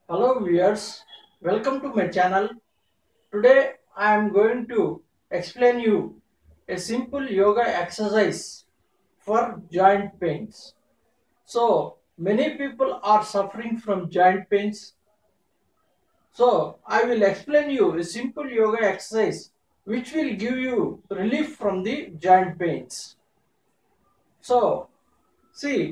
Hello viewers, welcome to my channel. Today I am going to explain you a simple yoga exercise for joint pains. So many people are suffering from joint pains. So I will explain you a simple yoga exercise which will give you relief from the joint pains. So see,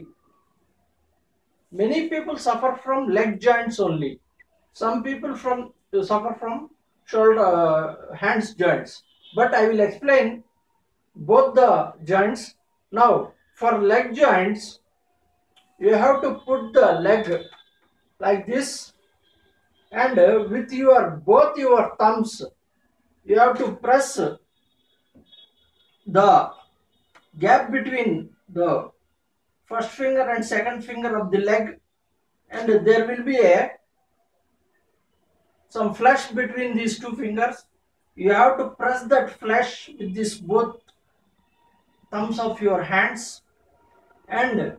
many people suffer from leg joints only. Some people suffer from shoulder hands joints. But I will explain both the joints. Now for leg joints, you have to put the leg like this, and with your both your thumbs, you have to press the gap between the first finger and second finger of the leg, and there will be a some flesh between these two fingers. You have to press that flesh with this both thumbs of your hands and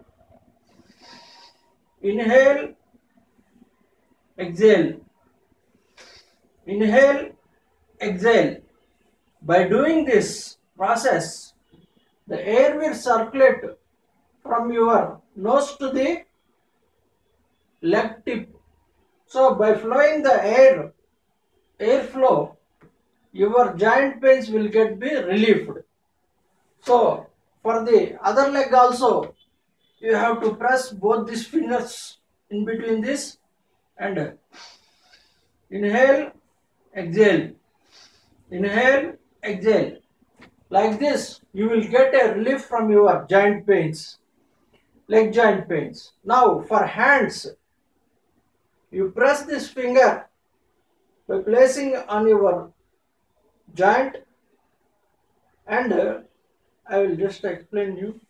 inhale, exhale, inhale, exhale. By doing this process, the air will circulate from your nose to the leg tip. So by flowing the airflow, your joint pains will be relieved. So for the other leg also, you have to press both these fingers in between this and inhale, exhale, inhale, exhale. Like this, you will get a relief from your joint pains, leg joint pains. Now for hands, you press this finger by placing on your joint, and I will just explain you.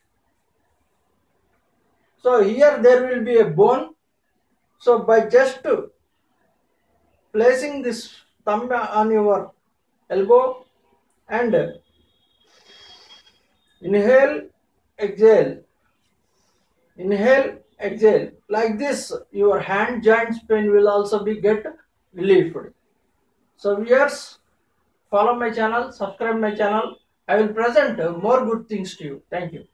So here there will be a bone. So by just placing this thumb on your elbow and inhale, exhale, inhale, exhale. Like this, your hand joints pain will also be get relieved. So viewers, follow my channel, subscribe my channel. I will present more good things to you. Thank you.